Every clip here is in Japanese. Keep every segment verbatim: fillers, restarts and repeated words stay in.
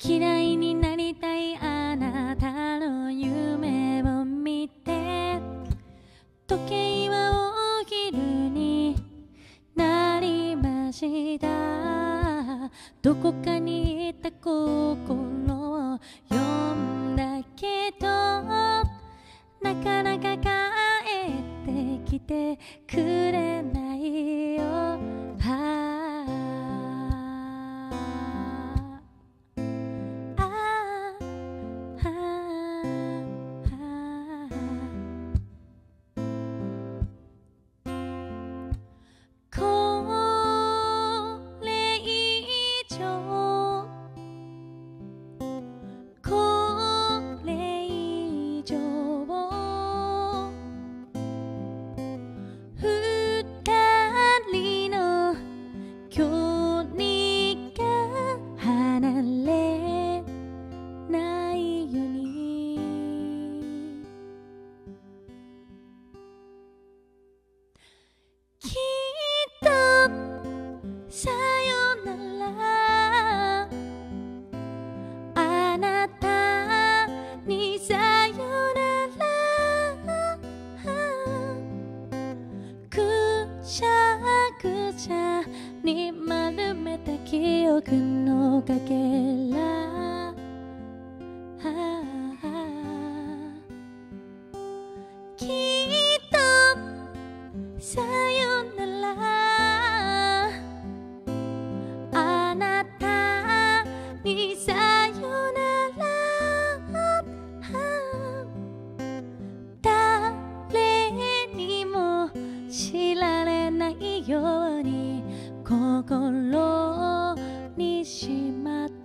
嫌いになりたいあなたの夢を見て、時計はお昼になりました。どこかにいた心を呼んだけど、なかなか帰ってきてくれないよ。はああこれ以上これ以上二人の距離が離れないように、きっとさよなら、あなたにさよなら、くしゃくしゃに丸めた記憶のかけら、きっとさよなら、あなたにさよなら、誰にも知られないように心にしまった。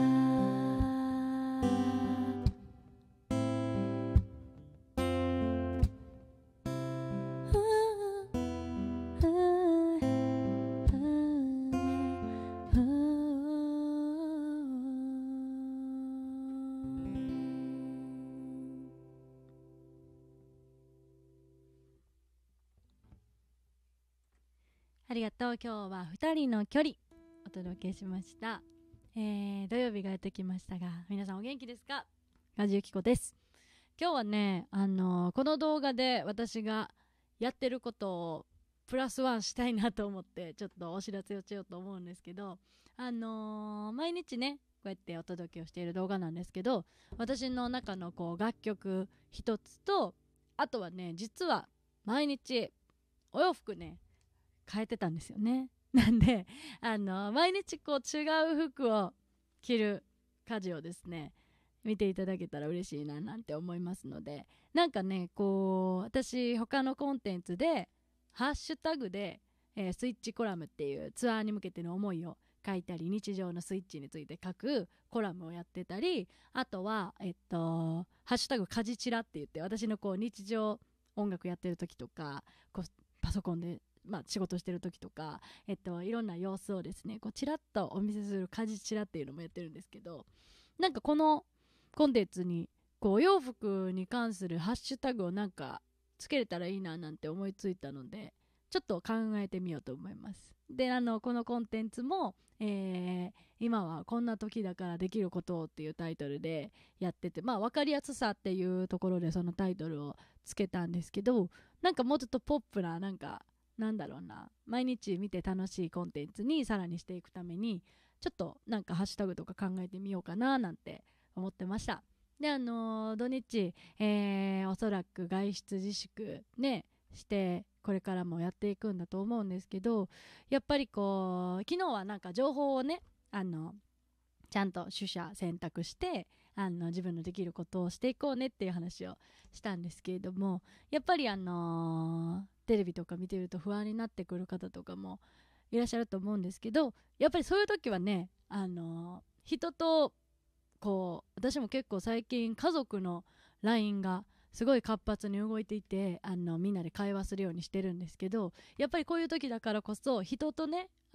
ありがとう。今日はふたりの距離お届けしました。えー、土曜日がやってきましたが、皆さんお元気ですか？ラジオキコです。今日はね、あのー、この動画で私がやってることをプラスワンしたいなと思ってちょっとお知らせをしようと思うんですけど、あのー、毎日ねこうやってお届けをしている動画なんですけど、私の中のこう楽曲一つと、あとはね実は毎日お洋服ね変えてたんですよね。なんであの毎日こう違う服を着る家事をですね見ていただけたら嬉しいななんて思いますので、なんかねこう私他のコンテンツでハッシュタグで、えー、スイッチコラムっていうツアーに向けての思いを書いたり、日常のスイッチについて書くコラムをやってたり、あとはえっとハッシュタグ家事チラって言って、私のこう日常音楽やってる時とかこうパソコンでまあ、仕事してる時とか、えっと、いろんな様子をですねこうチラッとお見せする家事チラっていうのもやってるんですけど、なんかこのコンテンツにこうお洋服に関するハッシュタグをなんかつけれたらいいななんて思いついたので、ちょっと考えてみようと思います。で、あのこのコンテンツも、えー、今はこんな時だからできることをっていうタイトルでやってて、まあ分かりやすさっていうところでそのタイトルをつけたんですけど、なんかもうちょっとポップな、なんかなんだろうな、毎日見て楽しいコンテンツにさらにしていくためにちょっとなんかハッシュタグとか考えてみようかななんて思ってました。で、あのー、土日、えー、おそらく外出自粛ねしてこれからもやっていくんだと思うんですけど、やっぱりこう昨日はなんか情報をねあのちゃんと取捨選択してあの自分のできることをしていこうねっていう話をしたんですけれども、やっぱりあのーテレビとか見てると不安になってくる方とかもいらっしゃると思うんですけど、やっぱりそういう時はね、あのー人とこう私も結構最近家族の ライン がすごい活発に動いていて、あのみんなで会話するようにしてるんですけど、やっぱりこういう時だからこそ人とね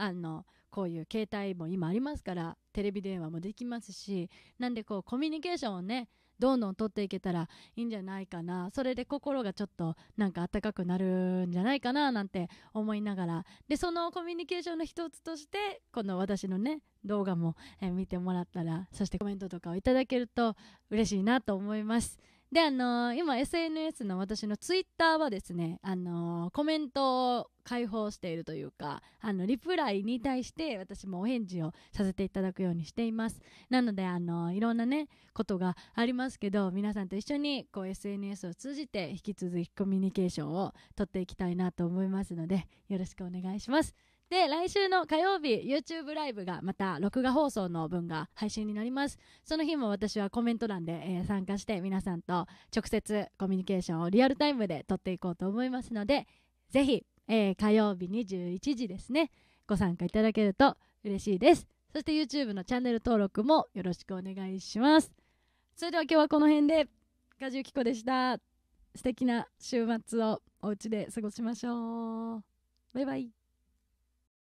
あのこういう携帯も今ありますから、テレビ電話もできますし、なんでこうコミュニケーションをねどんどん取っていけたらいいんじゃないかな。それで心がちょっとなんか温かくなるんじゃないかななんて思いながら、でそのコミュニケーションの一つとしてこの私のね動画も、えー見てもらったら、そしてコメントとかをいただけると嬉しいなと思います。で、あのー今 エスエヌエス の私のツイッターはですね、あのーコメントを開放しているというか、あのリプライに対して私もお返事をさせていただくようにしています。なので、あのーいろんなねことがありますけど、皆さんと一緒にこう エスエヌエス を通じて引き続きコミュニケーションを取っていきたいなと思いますので、よろしくお願いします。で、来週の火曜日 YouTube ライブがまた録画放送の分が配信になります。その日も私はコメント欄で、えー参加して皆さんと直接コミュニケーションをリアルタイムで取っていこうと思いますので、ぜひ、えー火曜日にじゅういちじですね、ご参加いただけると嬉しいです。そして YouTube のチャンネル登録もよろしくお願いします。それでは今日はこの辺で、梶由紀子でした。素敵な週末をお家で過ごしましょう。バイバイ。